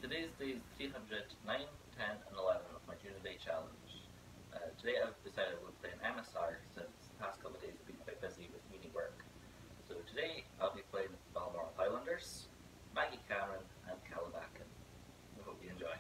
Today's day 309, 10 and 11 of my Junior Day challenge. Today I've decided I will play an MSR since the past couple of days I've been quite busy with uni work. So today I'll be playing Balmoral Highlanders, Maggie and Kalabakan. I hope you enjoy.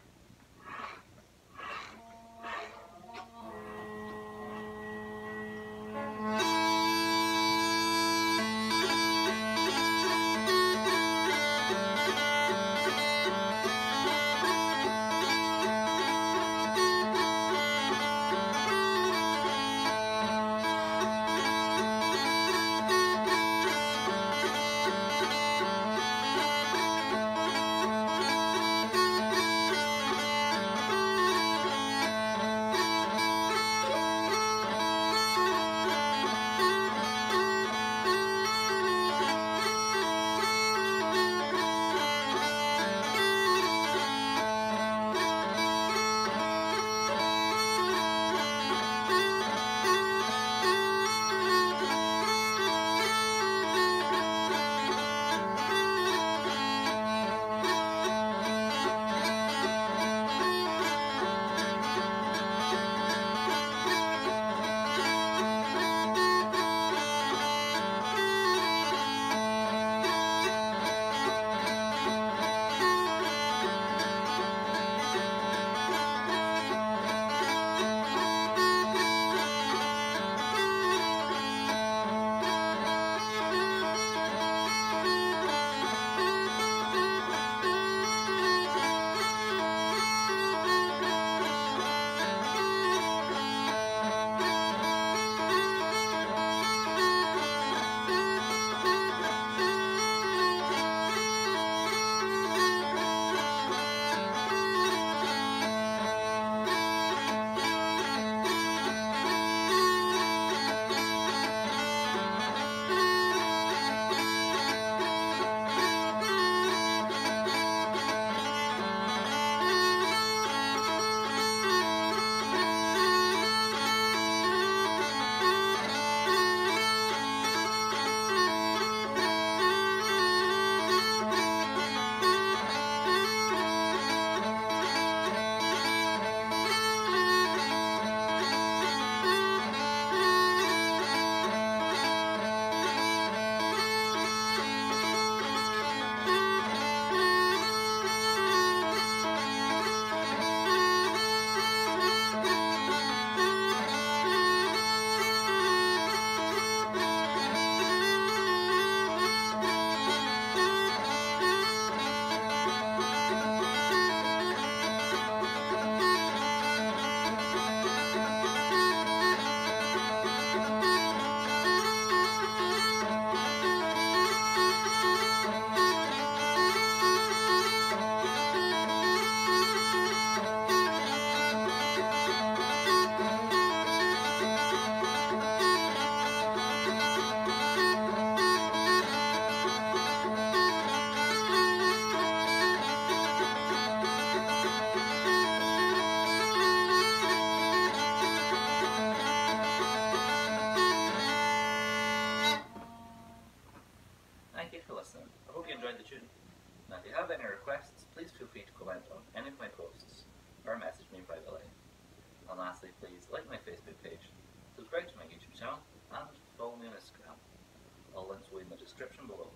Thank you for listening. I hope you enjoyed the tune. Now if you have any requests, please feel free to comment on any of my posts or message me privately. And lastly, please like my Facebook page, subscribe to my YouTube channel, and follow me on Instagram. All links will be in the description below.